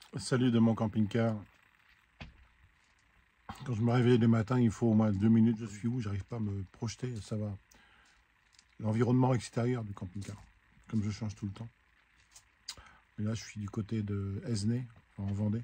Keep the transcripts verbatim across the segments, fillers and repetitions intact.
Salut de mon camping-car. Quand je me réveille le matin, il faut au moins deux minutes. Je suis où? J'arrive pas à me projeter. Ça va. L'environnement extérieur du camping-car. Comme je change tout le temps. Et là, je suis du côté de Esnay, en Vendée.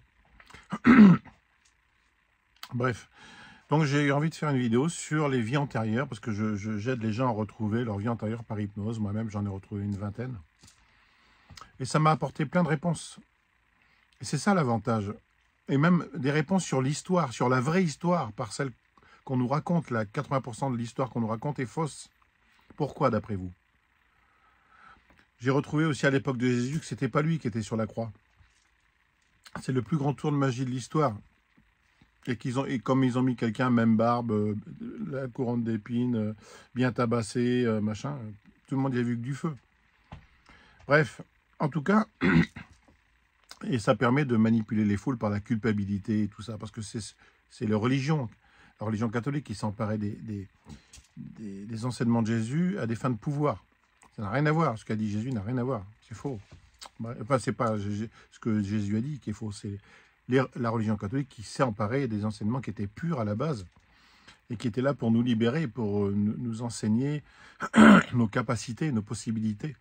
Bref. Donc, j'ai eu envie de faire une vidéo sur les vies antérieures. Parce que je, je, j'aide les gens à retrouver leur vie antérieure par hypnose. Moi-même, j'en ai retrouvé une vingtaine. Et ça m'a apporté plein de réponses. Et c'est ça l'avantage. Et même des réponses sur l'histoire, sur la vraie histoire, par celle qu'on nous raconte. Là, quatre-vingts pour cent de l'histoire qu'on nous raconte est fausse. Pourquoi, d'après vous? J'ai retrouvé aussi à l'époque de Jésus que c'était pas lui qui était sur la croix. C'est le plus grand tour de magie de l'histoire. Et, qu'ils ont, et comme ils ont mis quelqu'un, même barbe, euh, la couronne d'épines, euh, bien tabassé, euh, machin, tout le monde y a vu que du feu. Bref, en tout cas... Et ça permet de manipuler les foules par la culpabilité et tout ça, parce que c'est la religion, la religion catholique qui s'emparait des, des, des, des enseignements de Jésus à des fins de pouvoir. Ça n'a rien à voir, ce qu'a dit Jésus n'a rien à voir, c'est faux. Enfin, c'est pas ce que Jésus a dit qui est faux, c'est la religion catholique qui s'est emparée des enseignements qui étaient purs à la base, et qui étaient là pour nous libérer, pour nous enseigner nos capacités, nos possibilités.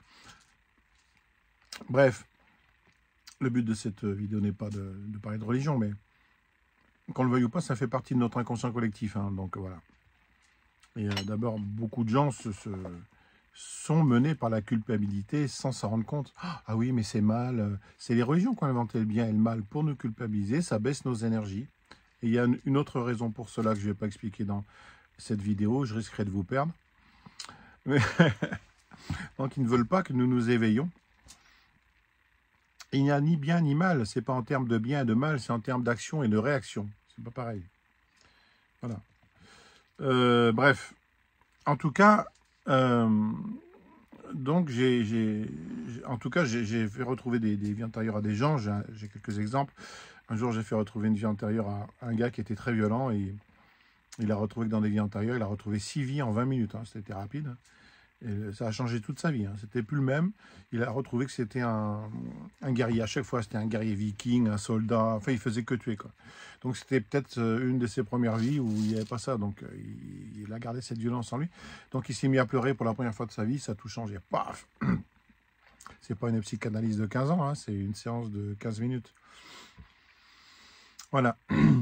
Bref. Le but de cette vidéo n'est pas de, de parler de religion, mais qu'on le veuille ou pas, ça fait partie de notre inconscient collectif. Hein, donc voilà. Et euh, d'abord, beaucoup de gens se, se, sont menés par la culpabilité sans s'en rendre compte. Ah oui, mais c'est mal. C'est les religions qui ont inventé le bien et le mal pour nous culpabiliser. Ça baisse nos énergies. Et il y a une autre raison pour cela que je ne vais pas expliquer dans cette vidéo. Je risquerai de vous perdre. Mais donc, ils ne veulent pas que nous nous éveillons. Il n'y a ni bien ni mal, c'est pas en termes de bien et de mal, c'est en termes d'action et de réaction. C'est pas pareil. Voilà. Euh, bref. En tout cas, euh, donc j'ai, en tout cas, j'ai fait retrouver des, des vies antérieures à des gens. J'ai quelques exemples. Un jour, j'ai fait retrouver une vie antérieure à un gars qui était très violent et il a retrouvé que dans des vies antérieures, il a retrouvé six vies en vingt minutes. Hein, c'était rapide. Et ça a changé toute sa vie. Hein. C'était plus le même. Il a retrouvé que c'était un, un guerrier. À chaque fois, c'était un guerrier viking, un soldat. Enfin, il faisait que tuer, quoi. Donc, c'était peut-être une de ses premières vies où il n'y avait pas ça. Donc, il, il a gardé cette violence en lui. Donc, il s'est mis à pleurer pour la première fois de sa vie. Ça a tout changé. Paf! C'est pas une psychanalyse de quinze ans. Hein. C'est une séance de quinze minutes. Voilà.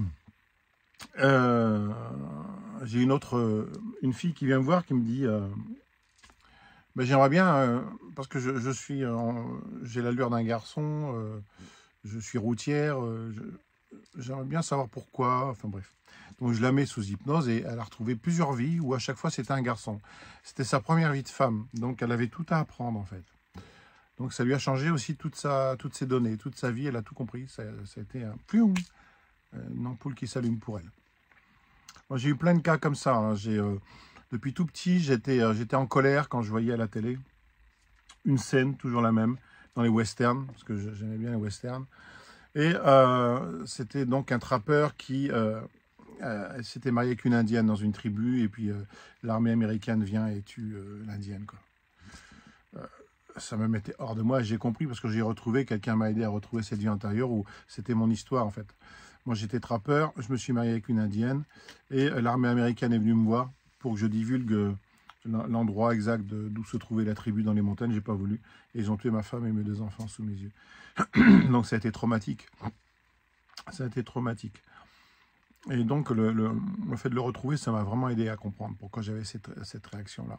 Euh, J'ai une autre... Une fille qui vient me voir qui me dit... Euh, Ben, j'aimerais bien, euh, parce que je, je suis, euh, j'ai l'allure d'un garçon, euh, je suis routière, euh, j'aimerais bien savoir pourquoi, enfin bref. Donc je la mets sous hypnose et elle a retrouvé plusieurs vies où à chaque fois c'était un garçon. C'était sa première vie de femme, donc elle avait tout à apprendre en fait. Donc ça lui a changé aussi toute sa, toutes ses données, toute sa vie, elle a tout compris. Ça, ça a été un ploum, une ampoule qui s'allume pour elle. Moi j'ai eu plein de cas comme ça, hein. J'ai... Euh, Depuis tout petit, j'étais euh, j'étais en colère quand je voyais à la télé une scène, toujours la même, dans les westerns, parce que j'aimais bien les westerns. Et euh, c'était donc un trappeur qui euh, euh, s'était marié avec une indienne dans une tribu, et puis euh, l'armée américaine vient et tue euh, l'indienne, quoi. Euh, ça me mettait hors de moi, j'ai compris, parce que j'ai retrouvé, quelqu'un m'a aidé à retrouver cette vie antérieure, où c'était mon histoire, en fait. Moi, j'étais trappeur, je me suis marié avec une indienne, et euh, l'armée américaine est venue me voir, pour que je divulgue l'endroit exact d'où se trouvait la tribu dans les montagnes. J'ai pas voulu. Et ils ont tué ma femme et mes deux enfants sous mes yeux. Donc ça a été traumatique. Ça a été traumatique. Et donc le, le, le fait de le retrouver, ça m'a vraiment aidé à comprendre pourquoi j'avais cette, cette réaction-là.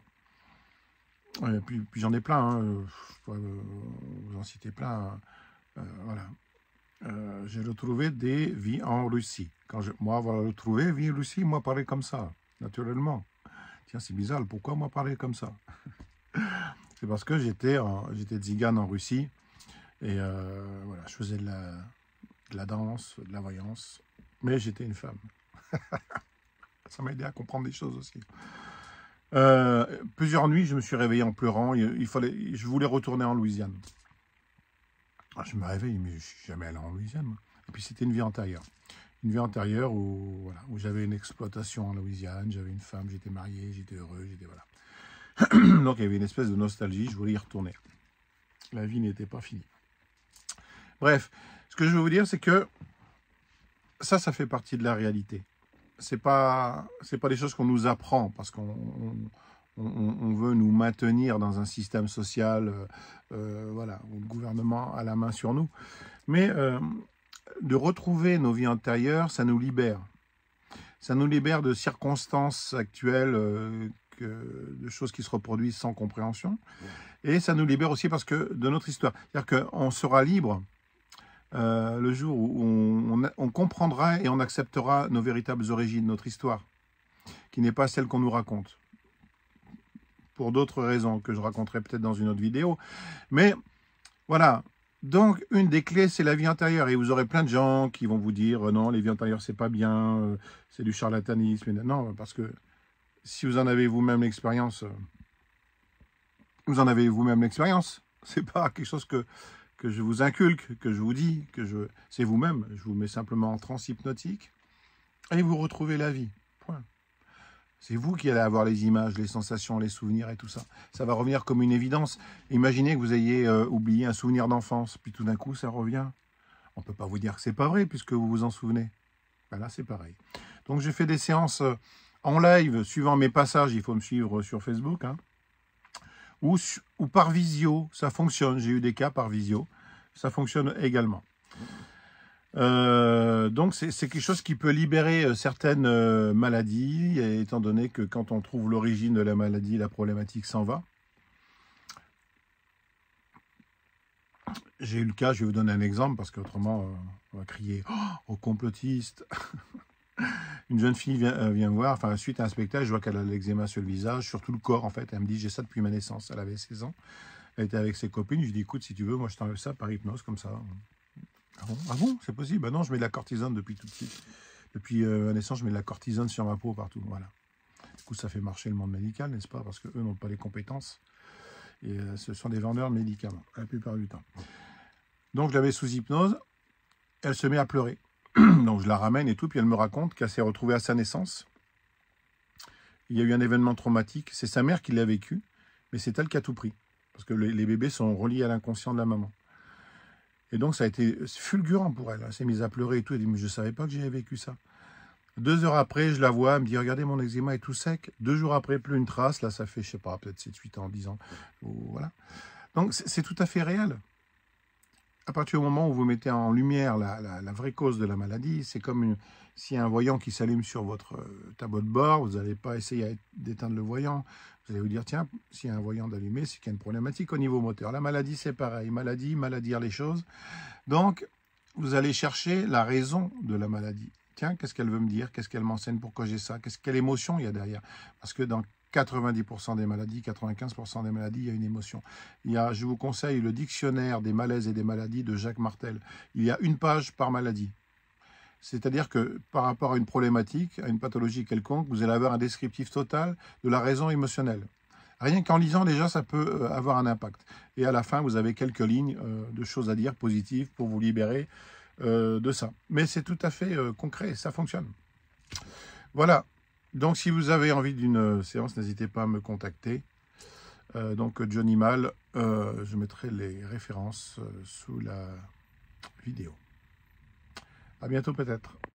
Et puis, puis j'en ai plein. Hein. Je pourrais vous en citer plein. Euh, voilà. Euh, j'ai retrouvé des vies en Russie. Quand je, moi, avoir retrouvé vie en Russie, moi, parler comme ça, naturellement. Tiens, c'est bizarre, pourquoi moi parler comme ça? C'est parce que j'étais j'étais tzigane en Russie, et euh, voilà, je faisais de la, de la danse, de la voyance, mais j'étais une femme. Ça m'a aidé à comprendre des choses aussi. Euh, plusieurs nuits, je me suis réveillé en pleurant, il, il fallait, je voulais retourner en Louisiane. Alors, je me réveille, mais je ne suis jamais allé en Louisiane. Moi. Et puis c'était une vie antérieure. Une vie antérieure où, voilà, où j'avais une exploitation en Louisiane, j'avais une femme, j'étais marié, j'étais heureux, j'étais voilà. Donc il y avait une espèce de nostalgie, je voulais y retourner. La vie n'était pas finie. Bref, Ce que je veux vous dire, c'est que ça, ça fait partie de la réalité. C'est pas, c'est pas des choses qu'on nous apprend parce qu'on on, on, on veut nous maintenir dans un système social, euh, euh, voilà, où le gouvernement a la main sur nous. Mais euh, de retrouver nos vies antérieures, ça nous libère. Ça nous libère de circonstances actuelles, euh, que, de choses qui se reproduisent sans compréhension. Et ça nous libère aussi parce que de notre histoire. C'est-à-dire qu'on sera libre euh, le jour où on, on, on comprendra et on acceptera nos véritables origines, notre histoire, qui n'est pas celle qu'on nous raconte. Pour d'autres raisons que je raconterai peut-être dans une autre vidéo. Mais voilà. Donc, une des clés, c'est la vie antérieure. Et vous aurez plein de gens qui vont vous dire « Non, les vies antérieures, c'est pas bien, euh, c'est du charlatanisme. » Non, parce que si vous en avez vous-même l'expérience, euh, vous en avez vous-même l'expérience. C'est pas quelque chose que, que je vous inculque, que je vous dis, que je, c'est vous-même. Je vous mets simplement en transe hypnotique et vous retrouvez la vie. Point. C'est vous qui allez avoir les images, les sensations, les souvenirs et tout ça. Ça va revenir comme une évidence. Imaginez que vous ayez euh, oublié un souvenir d'enfance, puis tout d'un coup, ça revient. On ne peut pas vous dire que c'est pas vrai, puisque vous vous en souvenez. Ben là, c'est pareil. Donc, je fais des séances euh, en live, suivant mes passages. Il faut me suivre sur Facebook. Hein, ou, ou par visio, ça fonctionne. J'ai eu des cas par visio. Ça fonctionne également. Euh, donc c'est quelque chose qui peut libérer euh, certaines euh, maladies, et, étant donné que quand on trouve l'origine de la maladie, la problématique s'en va. J'ai eu le cas, je vais vous donner un exemple, parce qu'autrement euh, on va crier oh, aux complotistes. Une jeune fille vient, euh, vient me voir, enfin suite à un spectacle, je vois qu'elle a l'eczéma sur le visage, sur tout le corps en fait. Elle me dit j'ai ça depuis ma naissance, elle avait seize ans, elle était avec ses copines, je lui dis écoute si tu veux, moi je t'enlève ça par hypnose comme ça. Ah bon, ah bon, c'est possible? Ben non, je mets de la cortisone depuis tout petit. Depuis euh, ma naissance, je mets de la cortisone sur ma peau partout. Voilà. Du coup, ça fait marcher le monde médical, n'est-ce pas? Parce qu'eux n'ont pas les compétences. Et euh, ce sont des vendeurs de médicaments, la plupart du temps. Donc, je la mets sous hypnose. Elle se met à pleurer. Donc, je la ramène et tout. Puis, elle me raconte qu'elle s'est retrouvée à sa naissance. Il y a eu un événement traumatique. C'est sa mère qui l'a vécu. Mais c'est elle qui a tout pris. Parce que les, les bébés sont reliés à l'inconscient de la maman. Et donc, ça a été fulgurant pour elle. Elle s'est mise à pleurer et tout. Elle dit, mais je ne savais pas que j'avais vécu ça. Deux heures après, je la vois. Elle me dit, regardez, mon eczéma est tout sec. Deux jours après, plus une trace. Là, ça fait, je ne sais pas, peut-être sept, huit ans, dix ans. Voilà. Donc, c'est tout à fait réel. À partir du moment où vous mettez en lumière la, la, la vraie cause de la maladie, c'est comme s'il y a un voyant qui s'allume sur votre tableau de bord, vous n'allez pas essayer d'éteindre le voyant. Vous allez vous dire, tiens, s'il y a un voyant d'allumé, c'est qu'il y a une problématique au niveau moteur. La maladie, c'est pareil. Maladie, mal à dire les choses. Donc, vous allez chercher la raison de la maladie. Tiens, qu'est-ce qu'elle veut me dire? Qu'est-ce qu'elle m'enseigne? Pourquoi j'ai ça? Quelle émotion il y a derrière? Parce que dans quatre-vingt-dix pour cent des maladies, quatre-vingt-quinze pour cent des maladies, il y a une émotion. Il y a, je vous conseille le dictionnaire des malaises et des maladies de Jacques Martel. Il y a une page par maladie. C'est-à-dire que par rapport à une problématique, à une pathologie quelconque, vous allez avoir un descriptif total de la raison émotionnelle. Rien qu'en lisant, déjà, ça peut avoir un impact. Et à la fin, vous avez quelques lignes euh, de choses à dire positives pour vous libérer euh, de ça. Mais c'est tout à fait euh, concret, ça fonctionne. Voilà. Donc, si vous avez envie d'une séance, n'hésitez pas à me contacter. Euh, donc, Johnny Mal, euh, je mettrai les références euh, sous la vidéo. À bientôt peut-être.